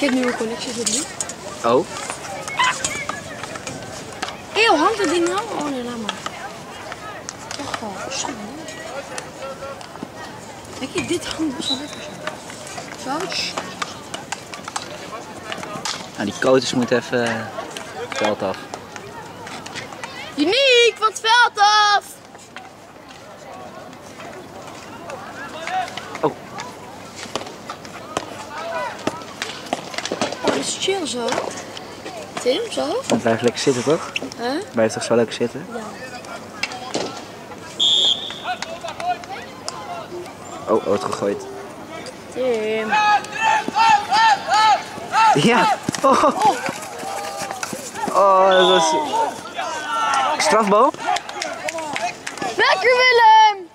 heb nieuwe collecties op nu. Oh? Eeuw, hangt dat ding nou? Oh nee, laat maar. Echt wel, zo. Kijk je, dit hangt best wel lekker zo. Zo. Nou, die coaches moeten even het veld af. Uniek, van het veld af! Oh. Oh, dat is chill zo. Tim, zo? Het blijft lekker zitten, toch? Huh? Blijft toch zo lekker zitten? Ja. Oh, wordt gegooid. Tim. Ja! Oh, oh dat was... Strafbal? Lekker Willem!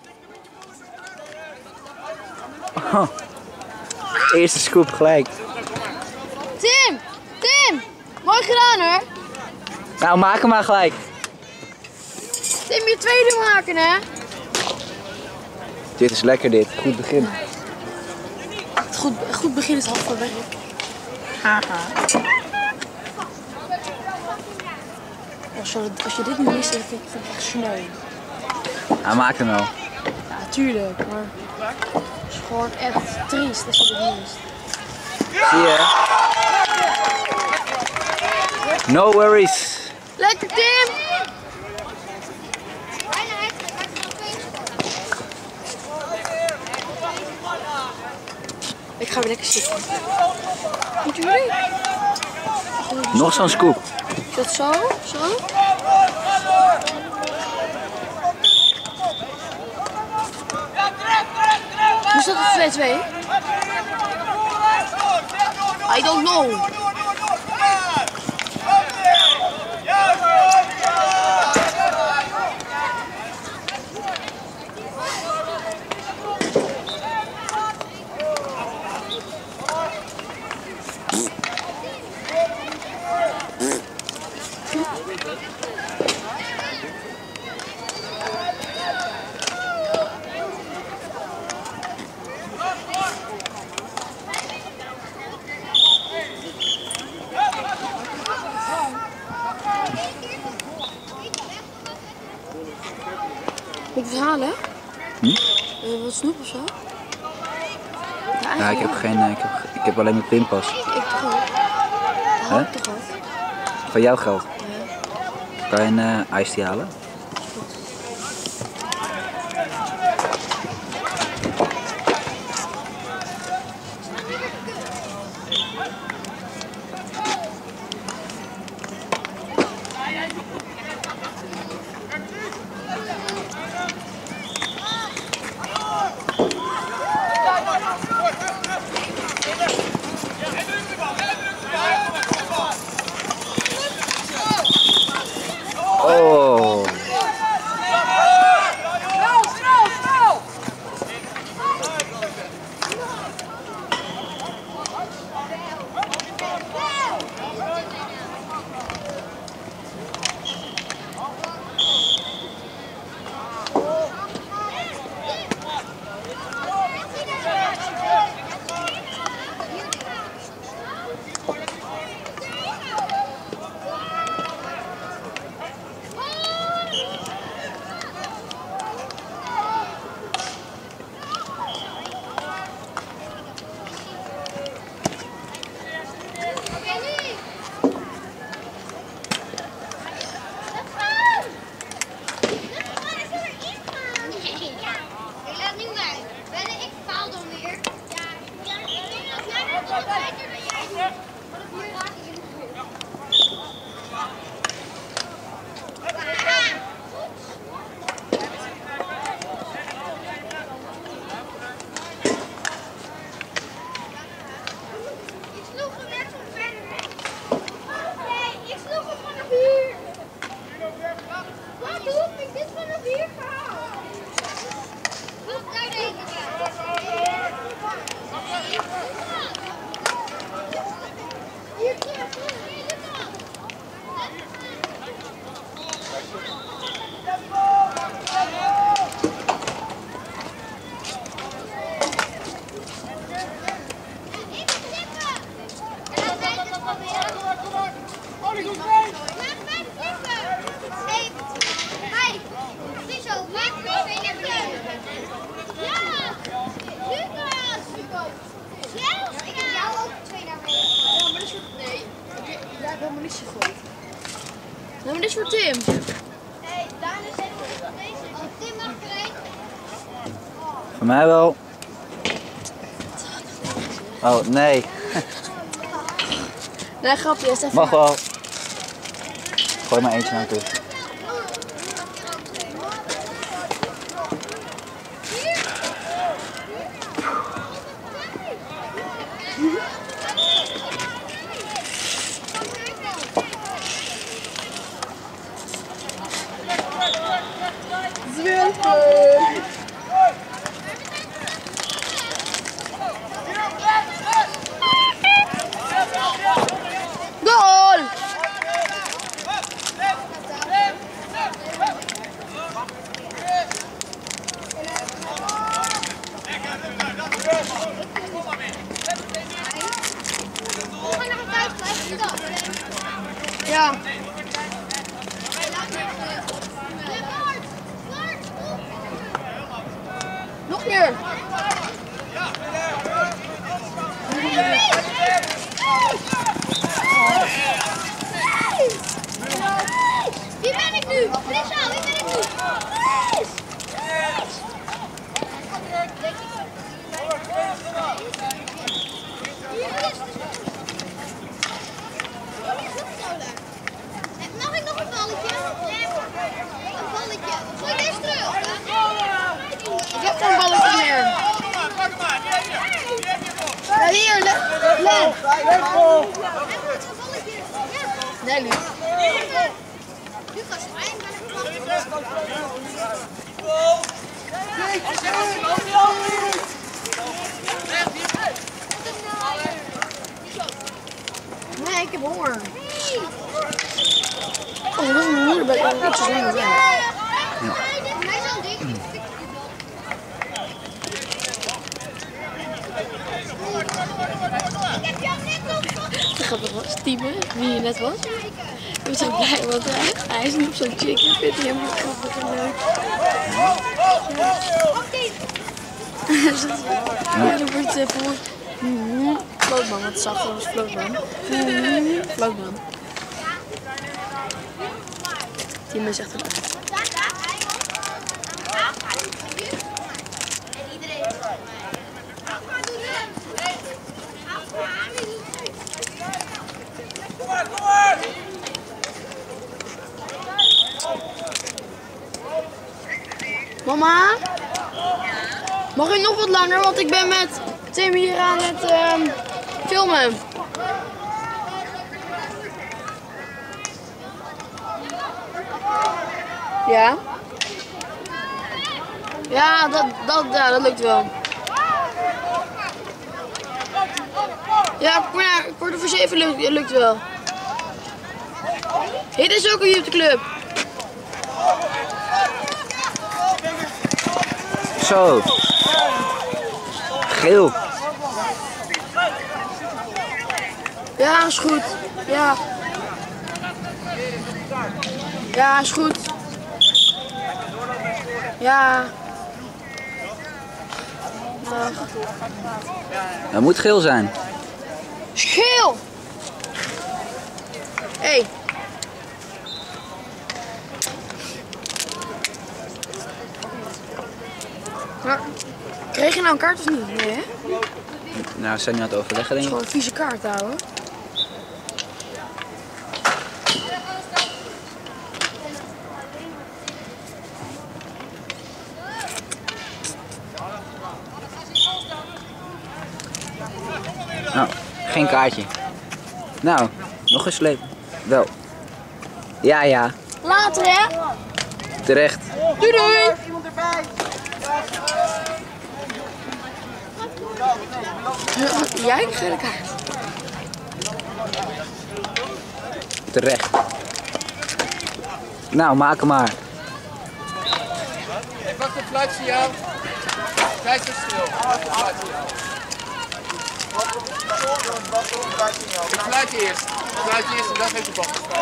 Oh. Eerste scoop gelijk. Tim! Tim! Mooi gedaan hoor! Nou, maak hem maar gelijk. Tim, je tweede maken hè? Dit is lekker dit. Goed begin. Het goed begin is half van werk. Als je dit nu mist, dan vind ik het echt sneu. Nou, maak hem wel. Ja, tuurlijk, maar het is gewoon echt triest als je dit mist. Zie je? No worries. Lekker Tim! Ik ga weer lekker zitten. Moet jullie? Nog zo'n scoop. Is dat zo? Zo? Hoe staat het 2-2? I don't know. Moet ik het halen? Wat snoep of zo? Ja, ik heb geen. Ik heb alleen mijn pinpas. Ik toch ook? Dat haal ik toch ook? Van jouw geld. Ja. Kan je een ijs die halen? Oh. Hier, is voor Tim. Hey, Daan is even deze. Oh, Tim mag er één. Voor mij wel. Oh, nee. Nee, grapje, is even. Mag wel. Gooi maar eentje naar toe. Goal! Ja. Nog meer. Wie ben ik nu? Lisa, wie ben ik nu? Mag ik nog een balletje? Een balletje. Gooi deze terug. Ik heb geen balletje meer. Ja, hier, Len. Nee, lief. Lucas, Nee, ik heb honger. Oh, dat is mijn moeder bij ik zo lang zijn. hij is al dik. Grappig was, Tieme, wie je net was. Ik ben zo blij, want hij is nu op zo'n chick. Ik vind hem helemaal grappig en leuk. Ja, dan wordt het voor Floatman, wat zachter was Floatman. Floatman. Tieme is echt een Mama? Mag ik nog wat langer? Want ik ben met Tim hier aan het filmen. Ja? Ja, dat lukt wel. Ja, kwart over 7 lukt wel. Dit is ook een YouTube-club. Zo. Geel. Ja, is goed. Ja. Ja, is goed. Ja. Dat moet geel zijn. Geel! Hé. Maar, kreeg je nou een kaart of niet? Nee, hè? Nou, we zijn nu aan het overleggen, Het is denk ik. gewoon een vieze kaart, ouwe. Nou, geen kaartje. Nou, nog een sleep. Wel. Ja, ja. Later, hè? Terecht. Doei, doei! Jij een gele kaart. Terecht. Nou, maak hem maar. Ik wacht een fluitsignaal. Tijd is stil. Ik fluit eerst. Ik fluit eerst en dan geef ik de bal.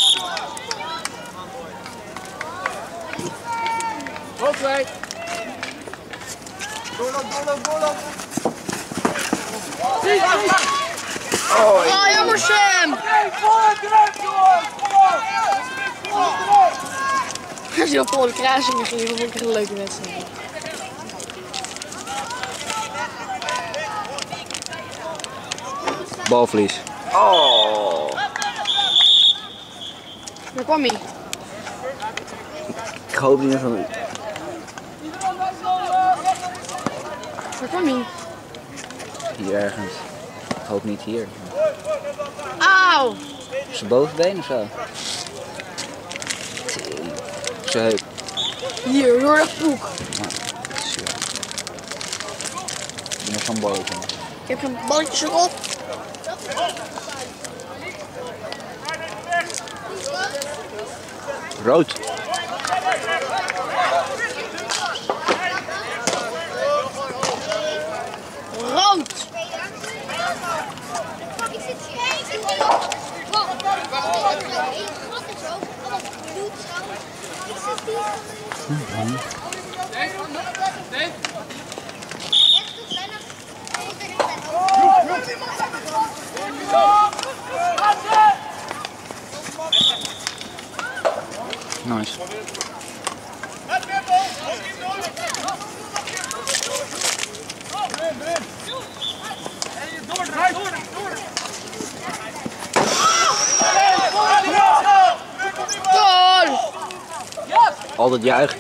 Hoofdwijk. Doorloop. Oh, jammer Sam! Hey, voor het eruit, jongen! Kom op! Als je op Polen Kruisingen ging, vond ik een leuke wedstrijd. Balverlies. Oh. Daar kwam hij. Ik hoop niet van. Waar kwam hij? Hier ergens. Ik hoop niet hier. Auw! Op zijn bovenbeen of zo? Op zijn heup. Hier, door de broek. Ik ben nog zo'n balletje. Ik heb een balletje erop. Rood. Rood! Ik zit hier. Ik zit hier. Wow. Gat is ook. Allemaal bloed zo. Ik zit hier. Nice. Goal! Altijd juichen.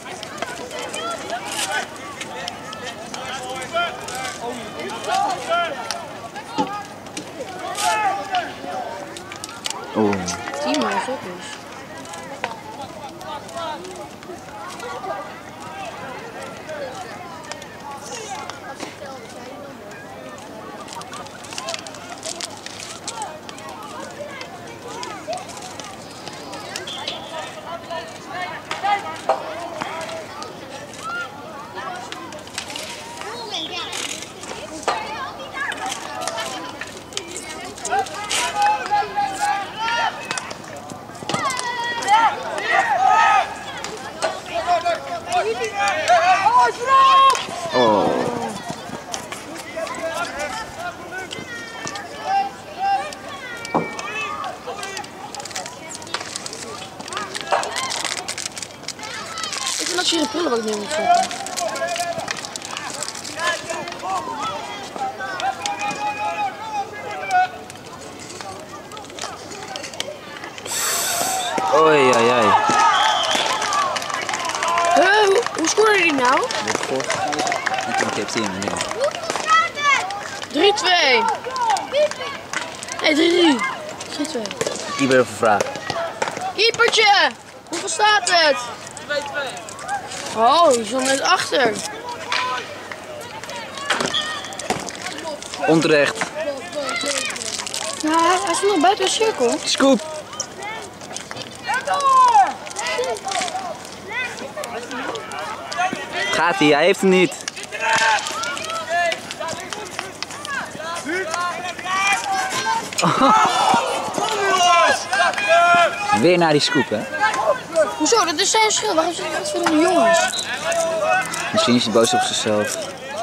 Oeh. Team maar goed dus. Oh. Ik vind dat je de prullenbak neer moet zetten. Oei, ai, ai. Hoe scoorde die nou? Wordt voorgegeven. En toen heeft hij hem. Hoeveel staat het? 3-2. Nee, 3-3. 3-2. Keeper even vragen. Keepertje! Hoeveel staat het? 2-2. Oh, je stond net achter. Onterecht. Nou, hij stond nog buiten de cirkel. Scoop. Gaat hij heeft hem niet. Weer naar die scoop, hè? Hoezo? Dat is zijn schil. Waarom zit hij altijd voor de jongens? Misschien is hij boos op zichzelf.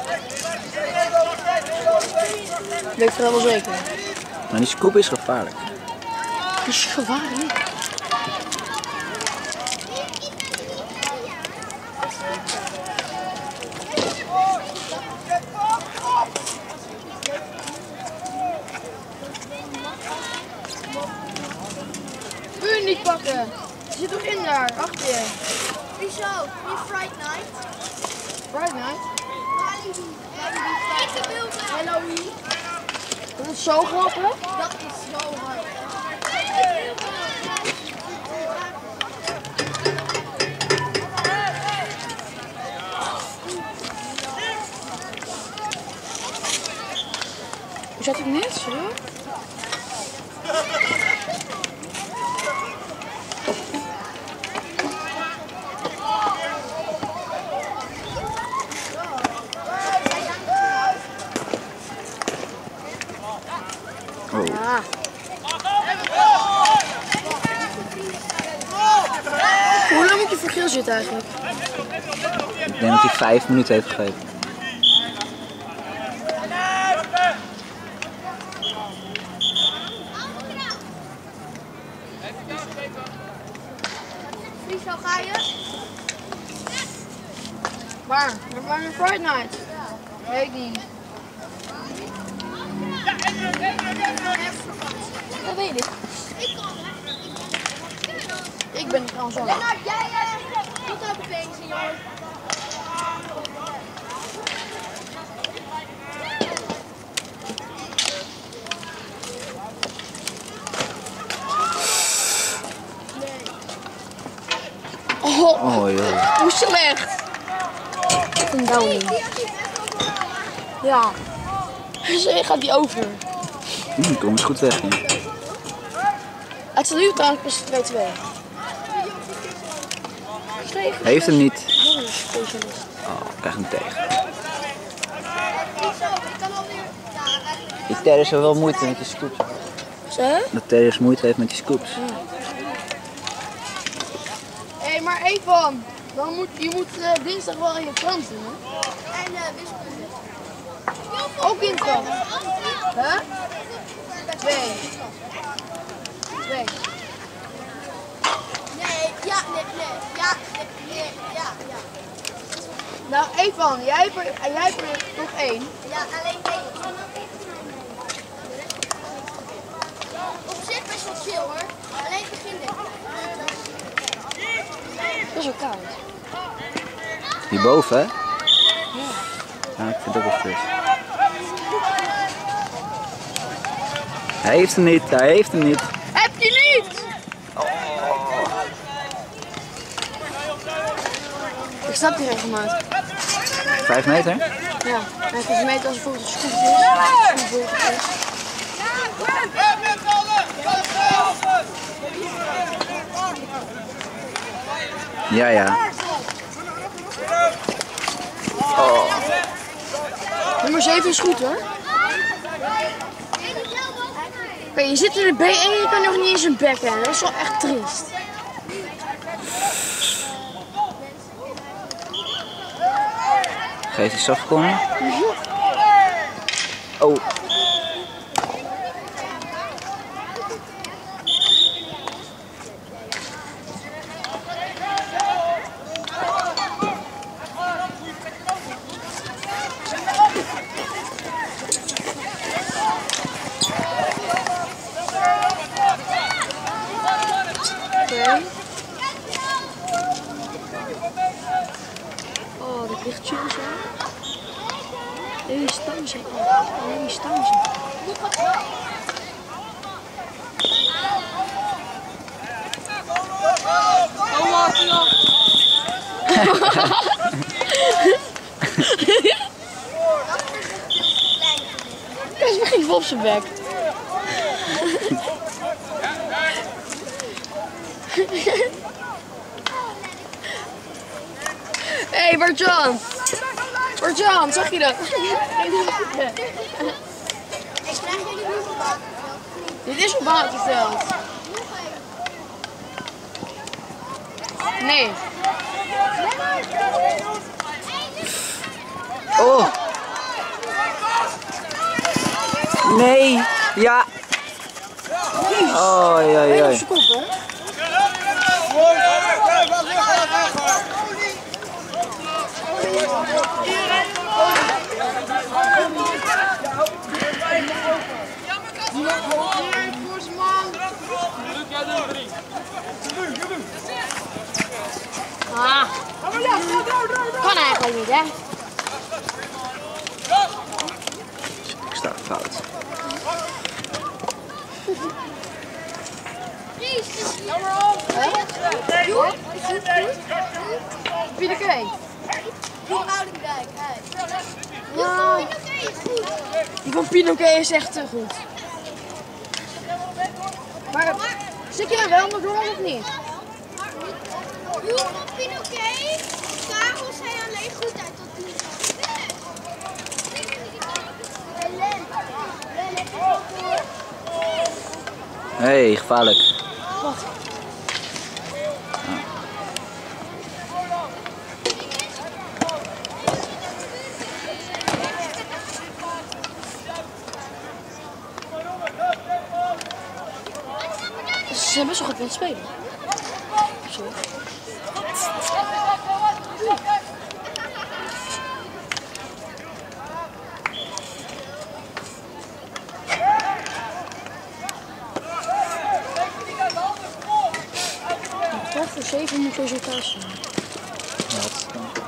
Weet ik wel zeker. Maar die scoop is gevaarlijk. Dat is gevaarlijk. Kun je niet pakken? Je zit toch in daar, achter je. Wieso? In Friday Night? Right night. Ik heb heel graag. Halloween. Dat is zo grappig. Dat is zo hard. Hoe zat ik net? Zo? Oh. Ja. Hoe lang moet je voor geel zitten eigenlijk? Ik denk dat hij 5 minuten heeft gegeven. Waar? Waar is Friday Night? Weet ik niet. Dat weet ik. Ik ben trouwens wel. Nou, jij moet op de been zien, jongen. Oh joh. Hoe slecht. Een downing. Ja. Gaat die over. Kom eens goed weg hier. Het staat nu trouwens pas 2-2. Heeft hem niet. Dat is specialist. Oh, krijg hem tegen. Ik kan alweer. Die Terry heeft wel moeite met die scoops. Zo? Dat Terry moeite heeft met die scoops. Hé, maar even. Dan moet, je moet dinsdag wel in je Frans doen, hè? En wiskunde. Ook in het Frans. Hè? 2. 2. Nee, ja, nee, ja, nee, ja. Nou, Evan, jij hebt er nog 1. Ja, alleen één. Op zich best wel chill hoor. Alleen het begin denk ik. Dat is wel koud. Hierboven, hè? Ja, ik vind het ook wel fris. Hij heeft hem niet, hij heeft hem niet. Heb je niet? Ik snap die regelmaat. 5 meter? Ja, hij heeft gemeten als het bijvoorbeeld een scoot is. Ja, ja. Oh. Nummer 7 is goed hoor. Oké, je zit in de B en je kan nog niet eens een bek hebben. Dat is wel echt triest. Geef die softcorner. Oh. Oh, dat ligt chill zo. Deze staan ze. Oh, die staan ze. Kijk eens, begint op zijn bek. Hé, hey, Bart-Jan! Bart-Jan, zag je dat? Ik krijg jullie nu verwacht. Dit is op waterveld. Nee. Oh. Nee. Ja. Oh, ja, Ben je ja. op zijn kop, hè? Ah. Kan eigenlijk niet, hè? Ik sta fout. Pieter Jong Oudendijk, hij. Ja. Oké, goed. Die van Pinoquet is echt te goed. Maar zit je nou wel nog door of niet? Jong van Pinoquet. Karel zei alleen goed uit tot nu. Hey, gevaarlijk. Wacht. Ze zijn best wel goed aan het spelen. Zo. 7 moet sowieso thuis zijn. Ja, wat is het dan?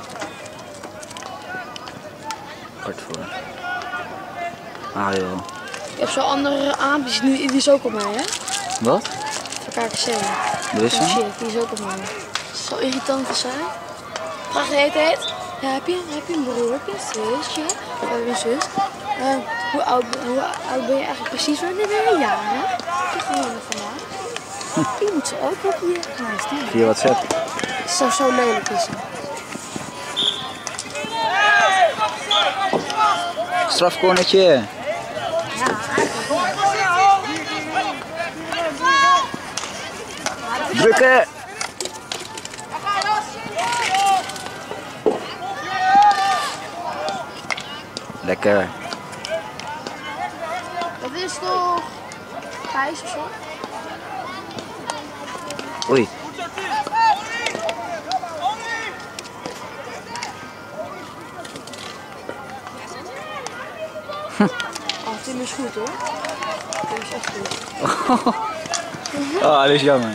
Kwart voor. Ah joh. Ik heb zo'n andere aapjes, die is ook op mij, hè? Wat? Van KKC. Er is Oh een? shit, die is ook op mij. Het is zo irritant als zij. Vraag de hele tijd. Ja, heb je een broer, heb je een zusje? Of heb je een zus? Hoe oud ben je eigenlijk precies? Wanneer ben je jaren? Ik gewoon vandaag. Die moet ze ook op hier. Nou, is die. Via WhatsApp. Zo lelijk is ze. Strafcornertje. Drukken. Lekker. Dat is toch Gijs of zo? Oei. Oh, Tim is goed hoor. Tim is echt goed. Oh, dat is jammer.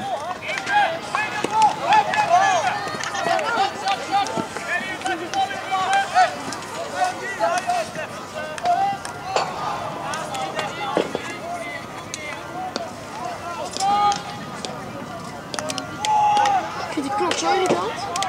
Ik vind die klok zo irritant.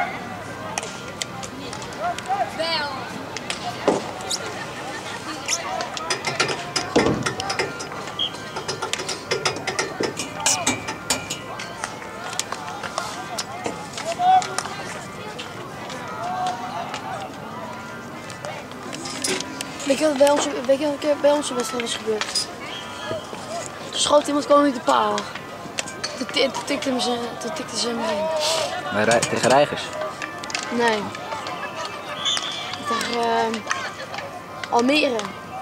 Weet je wat een keer bij onze wedstrijd was gebeurd? Toen schoot iemand gewoon in de paal. Toen tikte ze hem heen. Tegen Reigers. Nee. Tegen Almere.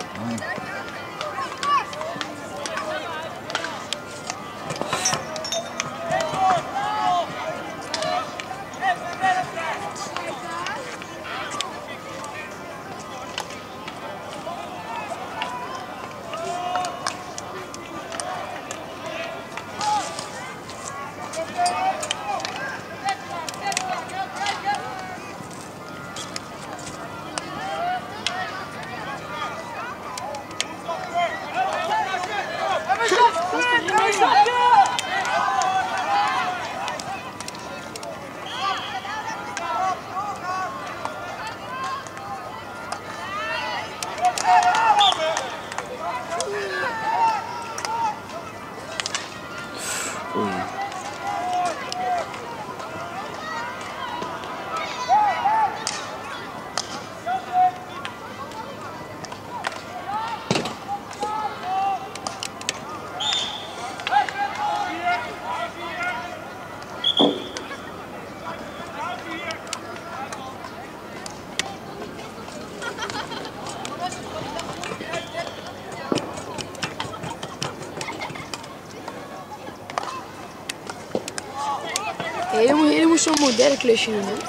Oei. Ja, jullie moeten zo'n moderne klusje doen, hè?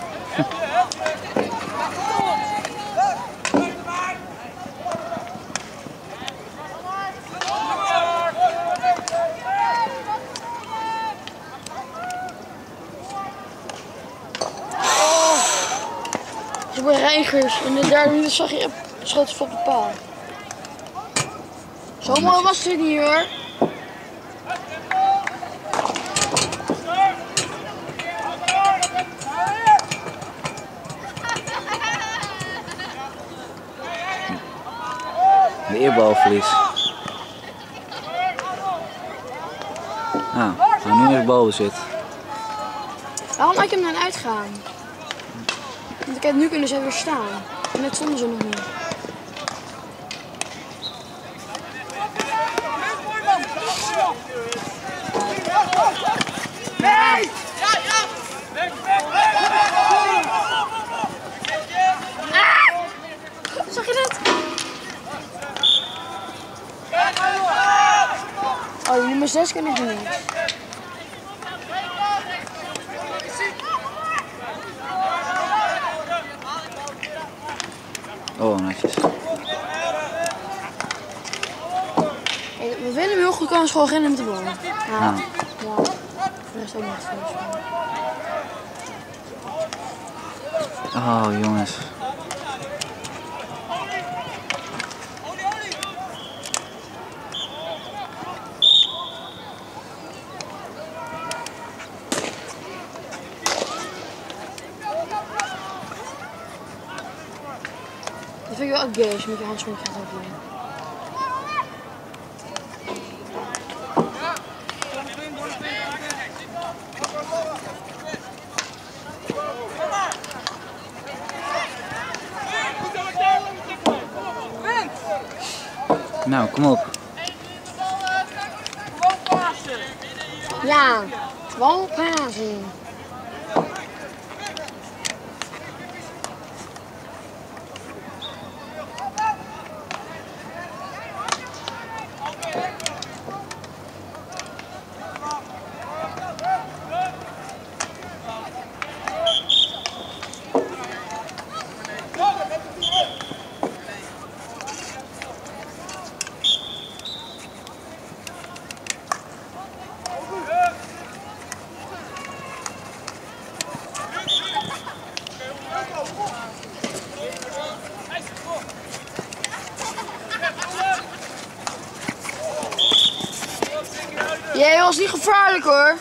Ze worden Reigers. In de derde minuut zag je schoot ze op de paal. Zo mooi was het niet hoor. De eerbalverlies. Nou, nu is balbezit. Waarom had je hem dan uitgaan? Want kijk, nu kunnen ze weer staan. Net stonden ze nog niet. Nee! Zag je dat? Oh, die nummer 6 kan ik niet. Oh, netjes. Kijk, wat Willem heel goed kan is gewoon rennen met de bal. Ja. Ja. Ja. De rest ook niet volgens mij. Oh jongens. Dat vind ik wel ook gay als je met je handschoen gaat overleen. Nou, kom op. Ja, gewoon pasen. Jij was niet gevaarlijk hoor.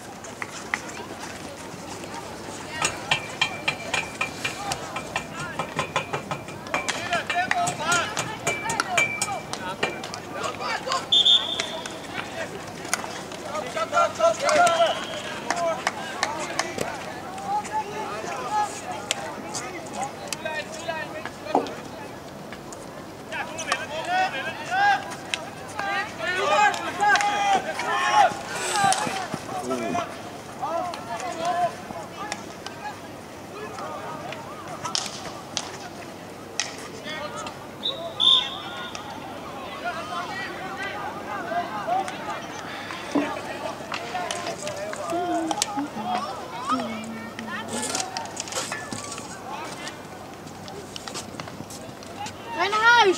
Ga naar huis.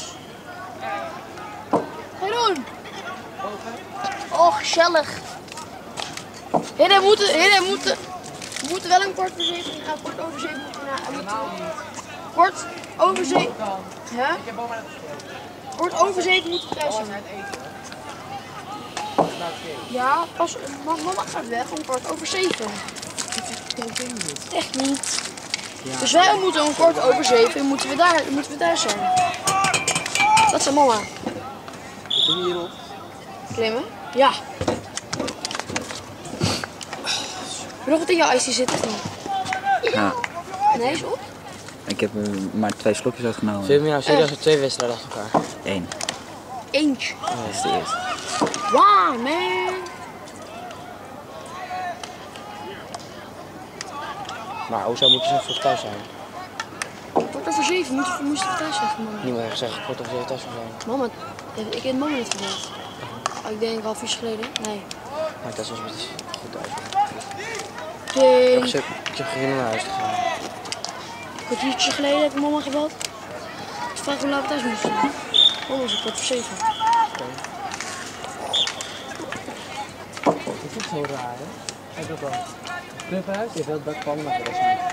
Ga je doen? Oh, gezellig. We moeten wel een kwart voor 7 gaan. Kwart over 7 moeten we naar. Kwart over 7. Ja? Kwart over 7 moeten we thuis zijn. Ja, pas. Mama gaat weg om kwart over 7. Echt niet. Dus wij moeten om kwart over 7 moeten we daar zijn. Dat is mama. Kom je hierop? Klimmen? Ja. Wil nog wat in jouw ijsje zitten? Ja, Nee, is op. ik heb er maar 2 slokjes uitgenomen. Vind je nou serieus 2 wedstrijden achter elkaar? 1. Eentje. Dat is de eerste. Wow, man. Maar hoezo moet je zo vroeg thuis zijn? Kwart over 7 moesten we thuis zijn van mama. Niemand heeft gezegd kwart over 7 thuis moet zijn. Mama, ik heb mama niet verteld. Oh, ik denk een half uur geleden. Nee. Maar dat was een beetje goed thuis. Ding. Ik heb geen naar huis te gaan. Een kwartiertje geleden heb ik mama gebeld. Ik vraag hoe laat we thuis moesten zijn. Mama was het kwart voor 7. Het is zo raar, hè? Kijk dat dan. Clubhuis, je wilt dat pan, maar dat is niet.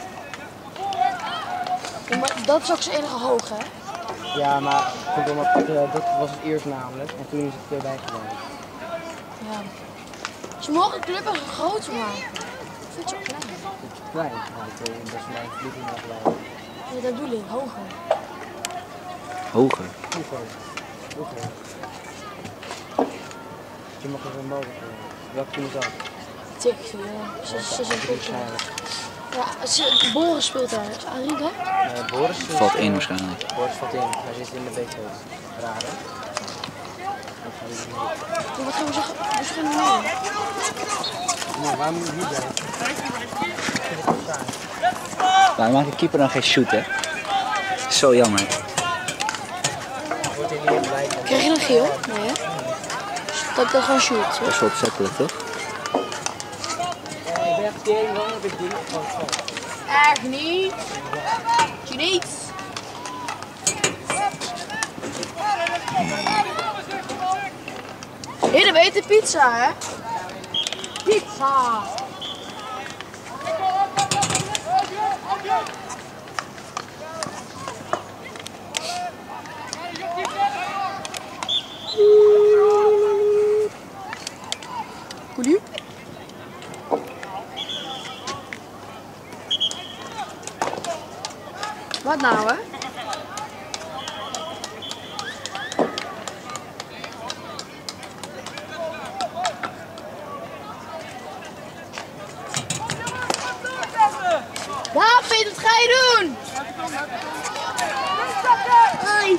Ja, maar dat is ook zijn enige hoog, hè? Ja, maar dat was het eerst namelijk. En toen is het erbij gedaan. Ja. Ze mogen clubben groter maken. Ik vind het zo klein. Het is klein, maar dat is mijn vlieging nog klein. Ja, dat bedoel ik, hoger. Hoger. Hoever. Je mag er een boven komen. Welke team is dat? Tik, ze zijn goed. Ja, Boris speelt daar. Is Ariek, hè? Boris Valt 1 waarschijnlijk. Boris valt in. Hij zit in de B2. Raar, hè? Ja, wat gaan we zeggen? We gaan mee. Nou, waar moet je hier zijn? Waarom maakt de keeper dan geen shoot, hè? Zo jammer. Wordt hij niet blij van? Krijg je een geel? Nee, hè? Dat ik gewoon shoot. Dat is wel opzettelijk, toch? Ik ben echt tering lang op het ding van het Erg niet. Je niet. Hé, dat weet de pizza, hè? Pizza. nou, hè? David, wat ga je doen? Hoi.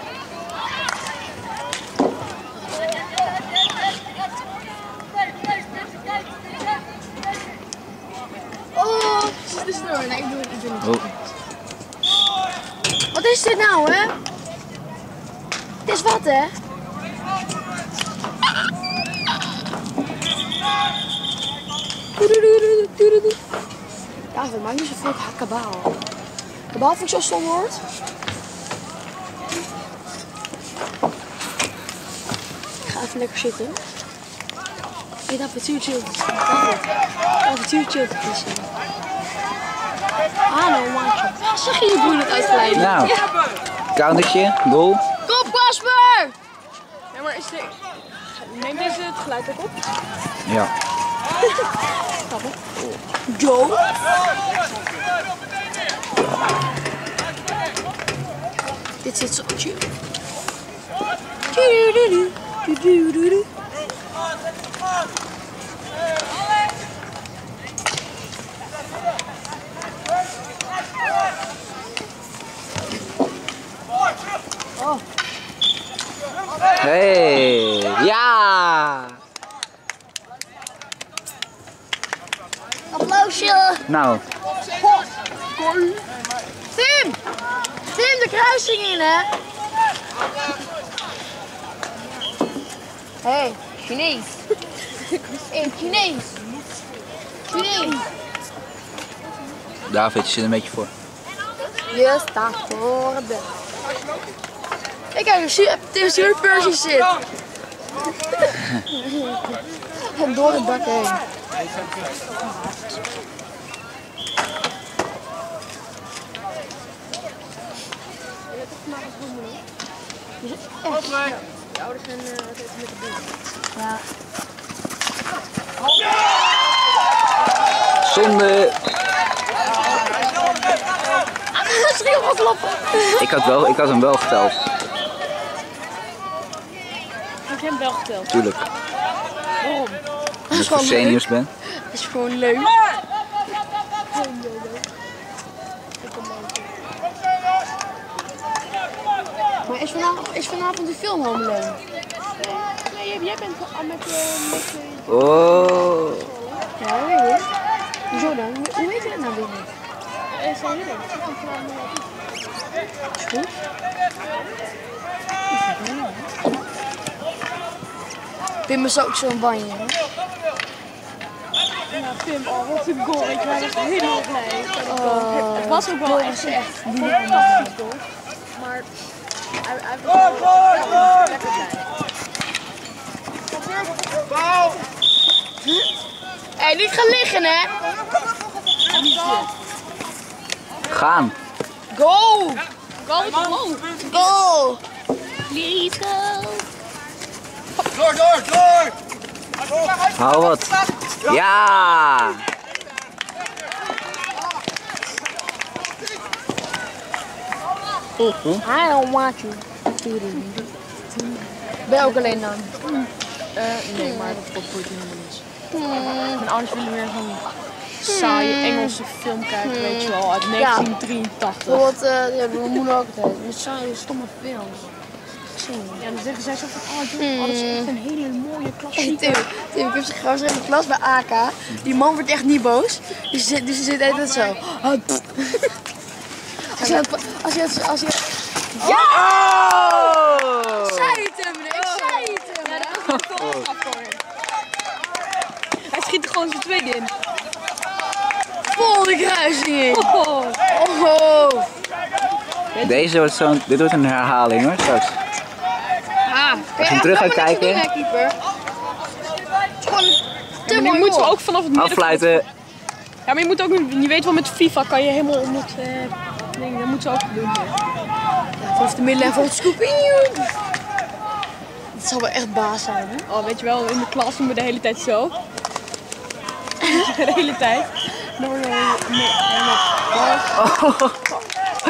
Oh, het is de snor. Nee, ik doe het niet. Oh. Wat is dit nou, hè? Het is wat, hè? Ja, dat maakt niet zoveel kabaal. Kabaal vind ik zo'n stom woord. Ik ga even lekker zitten. Ik dacht het chill te zien. David, chill te zien. Ah, no, maatje. Zag je die broer net uitglijden? Nou, countertje, goal. Kom, Kasper! Ja, maar neem deze het geluid ook op? Ja. Go! Dit zit zo chill. Oh. Hey, ja! Applausje! Nou, Tim! Tim, de kruising in, hè? Hey, Chinees. Hey, Chinees. Chinees. David, je zit een beetje voor. Je staat voor de. Ik kijk, Tim Stuart Percy zit. En door het dak heen. Je ouders zijn met de boel. Ja. Zonde. Misschien wel kloppen. Ik had hem wel geteld. Ik heb hem wel geteld. Tuurlijk. Waarom? Als ik voor seniors ben. Dat is gewoon leuk. Maar is vanavond die film Home Alone? Nee, jij bent al met Oh. Ja, weet ik. Hoezo dan? Hoe weet je dat nou weer niet? zijn jullie? Goed. Pim is ook zo'n banje, hè? Ja, Tim, oh, wat een goal. Ik ben echt helemaal blij. Het was ook wel echt een fantastisch goal. Maar hij was wel lekker blij. Hé, niet gaan liggen, hè? Gaan. Go! Goal, goal. Go! Please go. Door! Hou wat. Ja! I don't want you. Ben je ook alleen dan? Nee, maar dat boeit me helemaal niet. Mijn ouders willen weer zo'n saaie Engelse film kijken, weet je wel, uit 1983. Bijvoorbeeld, ja, mijn moeder ook altijd. Met saaie, stomme films. Ja, dan zeggen zij zo van, oh joh, dat is echt een hele mooie Hey, klassieker. Tim, ik heb ze gewoon in de klas bij AK. Die man wordt echt niet boos. Dus ze zit altijd zo. Als je... Ja! Oh! Ik zei het hem, ik zei het hem. Ja, dat is een goal voor hem. Hij schiet er gewoon zijn tweede in. Vol de kruising in. Oh. Oh. Deze wordt dit wordt een herhaling hoor, straks. Als je hem terug gaat kijken. Het is gewoon te Maar mooi nu moeten we goal. ook vanaf het midden. Afsluiten. Ja, maar je moet ook, je weet wel, met FIFA kan je helemaal om het ding, dat moeten ze ook doen. Vanaf de midden en volgens scoop. Het zal wel echt baas zijn, hè? Oh, weet je wel, in de klas doen we de hele tijd zo. De hele tijd.